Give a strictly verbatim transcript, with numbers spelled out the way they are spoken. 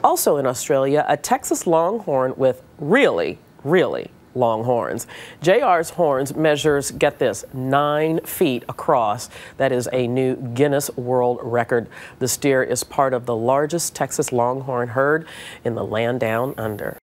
Also in Australia, a Texas Longhorn with really, really long horns. J R's horns measures, get this, nine feet across. That is a new Guinness World Record. The steer is part of the largest Texas Longhorn herd in the land down under.